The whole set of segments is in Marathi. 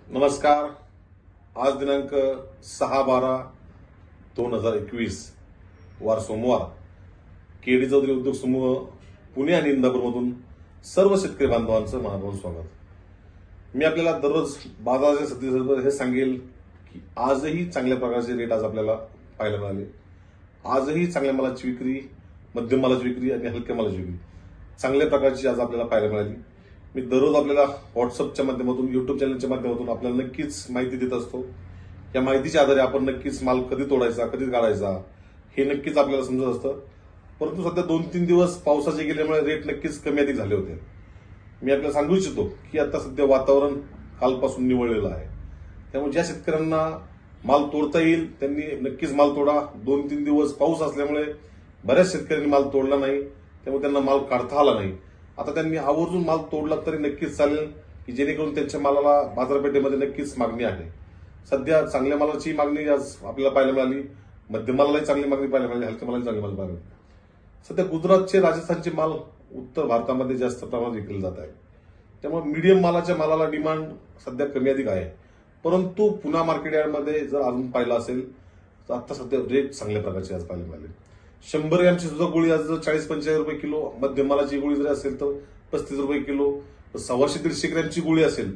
नमस्कार। आज दिनांक 6/12/2021 वार सोमवार। केडी चौधरी उद्योग समूह पुणे आणि इंदापूरमधून सर्व शेतकरी बांधवांचं मनपूर्वक स्वागत। मी आपल्याला दररोज बाजाराच्या स्थितीबद्दल हे सांगेल की आजही चांगल्या प्रकारचे रेट आज आपल्याला पाहायला मिळाले। आजही चांगल्या मालाची विक्री, मध्यम मालाची विक्री आणि हलक्या मालाची विक्री चांगल्या प्रकारची आज आपल्याला पाहायला मिळाली। मी दररोज आपल्याला व्हॉट्सअपच्या माध्यमातून, युट्यूब चॅनलच्या माध्यमातून आपल्याला नक्कीच माहिती देत असतो। या माहितीच्या आधारे आपण नक्कीच माल कधी तोडायचा, कधी काढायचा हे नक्कीच आपल्याला समजत असतं। परंतु सध्या 2-3 दिवस पावसाचे गेल्यामुळे रेट नक्कीच कमी अधिक झाले होते। मी आपल्याला सांगू इच्छितो की आता सध्या वातावरण कालपासून निवळलेलं आहे, त्यामुळे ज्या शेतकऱ्यांना माल तोडता येईल त्यांनी नक्कीच माल तोडा। 2-3 दिवस पाऊस असल्यामुळे बऱ्याच शेतकऱ्यांनी माल तोडला नाही, त्यामुळे त्यांना माल काढता आला नाही। आता त्यांनी आवर्जून माल तोडला तरी नक्कीच चालेल की जेणेकरून त्यांच्या मालाला बाजारपेठेमध्ये नक्कीच मागणी आहे। सध्या चांगल्या मालाची मागणी आज आपल्याला पाहायला मिळाली, मध्यम मालालाही चांगली मागणी पाहायला मिळाली, हलक्या मालाला चांगली मागणी पाहायला मिळाली। सध्या गुजरातचे, राजस्थानचे माल उत्तर भारतामध्ये जास्त प्रमाणात विकले जात आहे, त्यामुळे मीडियम मालाच्या मालाला डिमांड सध्या कमी अधिक आहे। परंतु पुणे मार्केट यार्डमध्ये जर अजून पाहिलं असेल तर आता सध्या रेट चांगल्या प्रकारचे आज पाहायला मिळाले। 100 ग्रॅमची सुद्धा गोळी आज 40-45 रुपये किलो, मध्यम मालाची गोळी जरी असेल तर 35 रुपये किलो, 150-150 ग्रॅमची गोळी असेल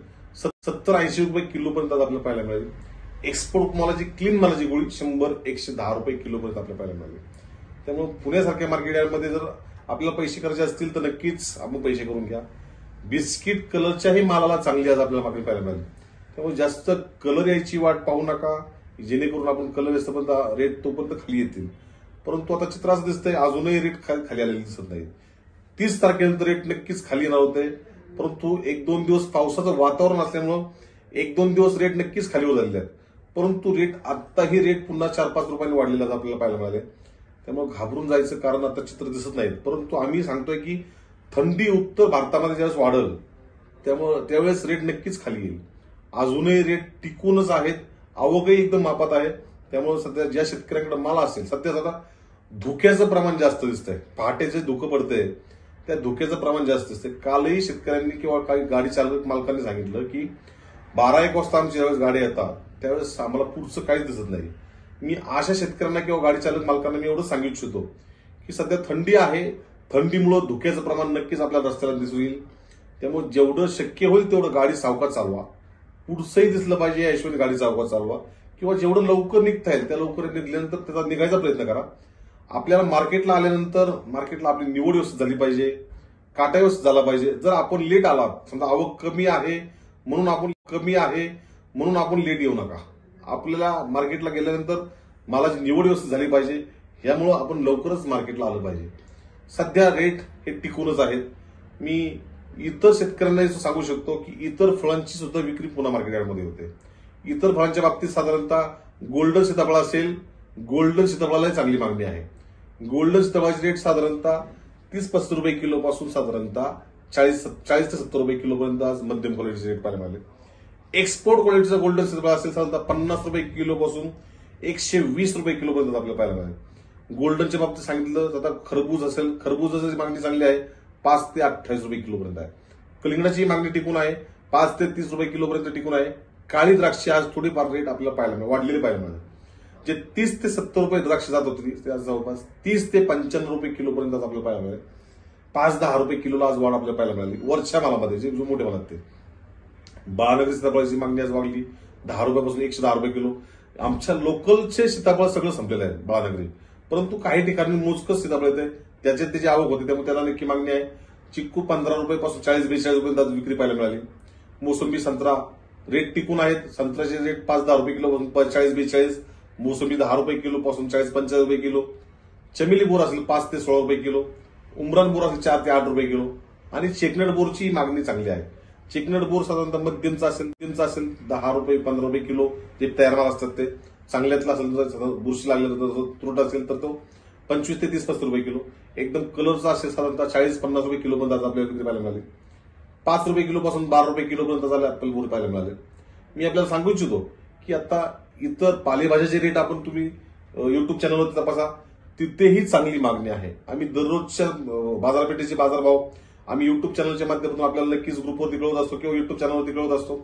70-80 रुपये किलो पर्यंत आपल्याला पाहायला मिळेल। एक्सपोर्ट मालाची, क्लीन मालाची गोळी 100-110 रुपये किलो पर्यंत आपल्याला पाहायला मिळेल। त्यामुळे पुण्यासारख्या मार्केट यार्डमध्ये जर आपल्याला पैसे करायचे असतील तर नक्कीच आपण पैसे करून घ्या। बिस्किट कलरच्याही मालाला चांगली आज आपल्याला मागणी पाहायला मिळेल, त्यामुळे जास्त कलर यायची वाट पाहू नका, जेणेकरून आपण कलर येईपर्यंत रेट तोपर्यंत खाली येतील। परंतु आता चित्र असं दिसतंय अजूनही रेट खाली आलेले दिसत नाही। 30 तारखेनंतर रेट नक्कीच खाली येणार होते, परंतु 1-2 दिवस पावसाचं वातावरण असल्यामुळं 1-2 दिवस रेट नक्कीच खाली झालेले आहेत। परंतु रेट आताही रेट पुन्हा 4-5 रुपयांनी वाढलेला आपल्याला पाहायला मिळाले, त्यामुळे घाबरून जायचं कारण आता चित्र दिसत नाही। परंतु आम्ही सांगतोय की थंडी उत्तर भारतामध्ये ज्यावेळेस वाढेल त्यामुळे त्यावेळेस रेट नक्कीच खाली येईल। अजूनही रेट टिकूनच आहेत, आवकही एकदम मापात आहे। त्यामुळे सध्या ज्या शेतकऱ्यांकडे माल असेल, सध्या धुक्याचं प्रमाण जास्त दिसतंय, पहाटेचे धुकं पडतंय, त्या धुक्याचं प्रमाण जास्त दिसतंय। कालही शेतकऱ्यांनी किंवा काही गाडी चालक मालकांनी सांगितलं की 12-1 वाजता आमची ज्यावेळेस गाडी येतात त्यावेळेस आम्हाला पुढचं काहीच दिसत नाही। मी अशा शेतकऱ्यांना किंवा गाडी चालक मालकांना मी एवढं सांगू इच्छितो की सध्या थंडी आहे, थंडीमुळे धुक्याचं प्रमाण नक्कीच आपल्या रस्त्याला दिसून येईल। त्यामुळे जेवढं शक्य होईल तेवढं गाडी सावकाश चालवा, पुढचंही दिसलं पाहिजे या हिशोबाने गाडी सावकाश चालवा, किंवा जेवढं लवकर निघता येईल त्या लवकर निघल्यानंतर त्याचा निघायचा प्रयत्न करा। आपल्याला मार्केटला आल्यानंतर मार्केटला आपली निवड व्यवस्थित झाली पाहिजे, काटा व्यवस्थित झाला पाहिजे। जर आपण लेट आलात, समजा आवक कमी आहे म्हणून आपण लेट येऊ नका। आपल्याला मार्केटला गेल्यानंतर मालाची निवड व्यवस्थित झाली पाहिजे, यामुळे आपण लवकरच मार्केटला आलं पाहिजे। सध्या रेट हे टिकूनच आहेत। मी इतर शेतकऱ्यांना सांगू शकतो की इतर फळांची सुद्धा विक्री पुणे मार्केट यार्डमध्ये होते। इतर फळांच्या बाबतीत साधारणतः गोल्डन सीताफळ असेल, गोल्डन सीताफळाला चांगली मागणी आहे। गोल्डन सीताफळाची रेट साधारणतः 30-35 रुपये किलो पासून साधारणतः 40 ते 70 रुपये किलो पर्यंत आज मध्यम क्वालिटीचे रेट पाहायला मिळाले। एक्सपोर्ट क्वालिटीचा गोल्डन सीताफळ असेल साधारणतः 50 रुपये किलो पासून 120 रुपये किलो पर्यंत आपल्याला पाहायला मिळाले। गोल्डनच्या बाबतीत सांगितलं आता खरबूज असेल, खरबूजाची मागणी चांगली आहे, 5 ते 28 रुपये किलो पर्यंत आहे। कलिंगडाची मागणी टिकून आहे, 5 ते 30 रुपये किलो पर्यंत टिकून आहे। काळी द्राक्षे आज थोडीफार रेट आपल्याला पाहायला मिळाले, वाढलेले पाहायला मिळाले। जे 30 ते 70 रुपये द्राक्ष जात होती ते आज जवळपास 30 ते 55 रुपये किलो पर्यंत आपल्याला पाहायला मिळाले। 5-10 रुपये किलोला आज वाढ आपल्याला पाहायला मिळाली वरच्या मालामध्ये, जे मोठे माल ते। बाळनगरी सीताफळाची मागणी आज वाढली 10 रुपयापासून 110 रुपये किलो। आमच्या लोकलचे सीताफळ सगळं संपलेलं आहे बाळनगरी, परंतु काही ठिकाणी मोजकच सीताफळ येते, त्याच्यात त्याची आवक होते, त्यामुळे त्याला नक्की मागणी आहे। चिक्कू 15 रुपयापासून 40-42 रुपये विक्री पाहायला मिळाली। मोसंबी, संत्रा रेट टिकून आहेत। संत्र्याचे रेट 5-10 रुपये किलो पासून 40-42, मोसंबी 10 रुपये किलो पासून 40-45 रुपये किलो। चमेली बोर असेल 5 ते 16 रुपये किलो, उमरान बोर असेल 4 ते 8 रुपये किलो, आणि चेकनट बोरची मागणी चांगली आहे। चेकनट बोर साधारणतः मध्यमचा असेल 10 रुपये 15 रुपये किलो, जे तयार माल असतात ते। चांगल्यातला असेल, बुरशी लागलेला तुरट असेल तर तो 25 ते 30-35 रुपये किलो। एकदम कलरचा असेल साधारणतः 40-50 रुपये किलो पर्यंत आपल्याला विक्री पाहायला मिळाली। 5 रुपये किलो पासून 12 रुपये किलो पर्यंत झाले आपल्याला बोर पाहायला मिळाले। मी आपल्याला सांगू इच्छितो की आता इतर पालेभाज्याचे रेट आपण तुम्ही युट्यूब चॅनलवर तपासा, तिथेही चांगली मागणी आहे। आम्ही दररोजच्या बाजारपेठेचे बाजारभाव आम्ही युट्यूब चॅनलच्या माध्यमातून आपल्याला नक्कीच ग्रुपवरती कळवत असतो किंवा युट्यूब चॅनलवरती कळवत असतो।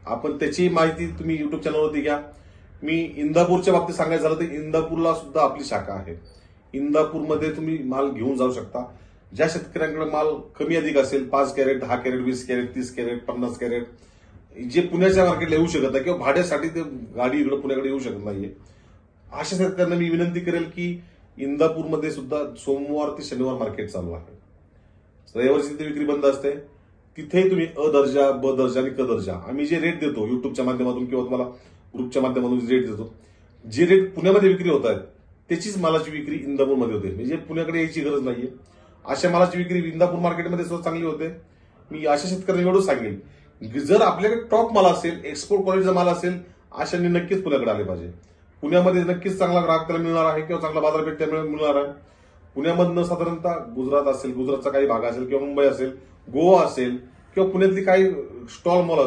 आपण त्याची माहिती तुम्ही युट्यूब चॅनलवरती घ्या. मी इंदापूरच्या बाबतीत सांगायचं झालं तर इंदापूरला सुद्धा आपली शाखा आहे. इंदापूरमध्ये तुम्ही माल घेऊन जाऊ शकता. ज्या शेतकऱ्यांकडे माल कमी अधिक असेल, 5 carat, 10 carat, 20 carat, 30 carat, 50 carat, जे पुण्याच्या मार्केटला येऊ शकत नाही किंवा भाड्यासाठी ते गाडी इकडे पुण्याकडे येऊ शकत नाहीये, अशा शेतकऱ्यांना मी विनंती करेल की इंदापूरमध्ये सुद्धा सोमवार ते शनिवार मार्केट चालू आहे. रविवारची तिथे विक्री बंद असते. तिथे तुम्ही अ दर्जा, ब दर्जा आणि क दर्जा आम्ही जे रेट देतो युट्यूबच्या माध्यमातून किंवा तुम्हाला ग्रुपच्या माध्यमातून जे रेट देतो, जे रेट पुण्यामध्ये विक्री होत आहेत त्याचीच मालाची विक्री इंदापूरमध्ये होते. म्हणजे पुण्याकडे यायची गरज नाहीये. अशा मालाची विक्री इंदापूर मार्केटमध्ये सुद्धा चांगली होते. मी अशा शेतकऱ्यांना एवढं सांगेन की जर आपल्याकडे टॉप माल असेल, एक्सपोर्ट क्वालिटीचा माल असेल, अशांनी नक्कीच पुण्याकडे आले पाहिजे. पुण्यामध्ये नक्कीच चांगला ग्राहक त्याला मिळणार आहे किंवा चांगला बाजारपेठ त्याला मिळणार आहे. पुण्यामधनं साधारणतः गुजरात असेल, गुजरातचा काही भाग असेल किंवा मुंबई असेल, गोवा असेल किंवा पुण्यातली काही स्टॉल मॉल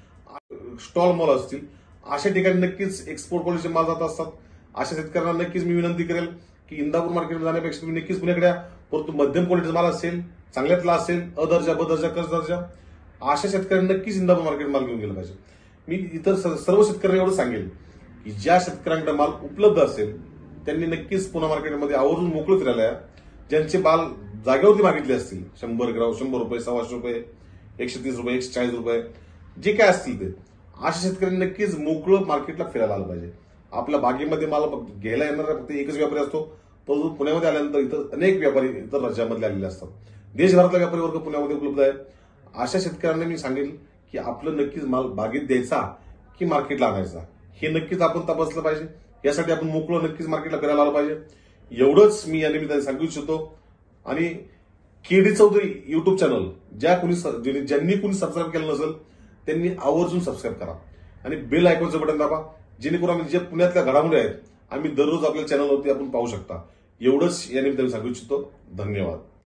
असतील, अशा ठिकाणी नक्कीच एक्सपोर्ट क्वालिटीचे माल जात असतात. अशा शेतकऱ्यांना नक्कीच मी विनंती करेल की इंदापूर मार्केटमध्ये जाण्यापेक्षा तुम्ही नक्कीच पुण्याकडे, परंतु मध्यम क्वालिटीचा माल असेल, चांगल्यातला असेल, अ दर्जा, ब दर्जा, क दर्जा, अशा शेतकऱ्यांना नक्कीच इंदापूर मार्केट माल घेऊन गेला पाहिजे. मी इतर सर्व शेतकऱ्यांना एवढं सांगेल की ज्या शेतकऱ्यांकडे माल उपलब्ध असेल त्यांनी नक्कीच पुणे मार्केटमध्ये आवर्जून मोकळं फिरायला या. ज्यांचे माल जागेवरती मागितले असतील, 100 ग्राम, 100 रुपये, 125 रुपये, 130 रुपये, 140 रुपये, जे काय असतील ते, अशा शेतकऱ्यांनी नक्कीच मोकळं मार्केटला फिरायला आलं पाहिजे. आपल्या बागेमध्ये माल घ्यायला येणारा फक्त एकच व्यापारी असतो, परंतु पुण्यामध्ये आल्यानंतर इतर अनेक व्यापारी इतर राज्यामधले आलेले असतात. देशभरातला व्यापारी वर्ग पुण्यामध्ये उपलब्ध आहे. अशा शेतकऱ्यांना मी सांगेल की आपलं नक्कीच माल बागेत द्यायचा की मार्केटला आणायचा हे नक्कीच आपण तपासलं पाहिजे. यासाठी आपण मोकळं नक्कीच मार्केटला फिरायला आलं पाहिजे. एवढंच मी या निमित्ताने सांगू इच्छितो. आणि केडी चौधरी युट्यूब चॅनल ज्यांनी कुणी सबस्क्राईब केलं नसेल त्यांनी आवर्जून सबस्क्राईब करा आणि बेल आयकॉनचं बटन दाबा, जेणेकरून आम्ही जे पुण्यातल्या घडामोडी आहेत आम्ही दररोज आपल्या चॅनलवरती आपण पाहू शकता. एवढंच या निमित्ताने सांगू इच्छितो. धन्यवाद.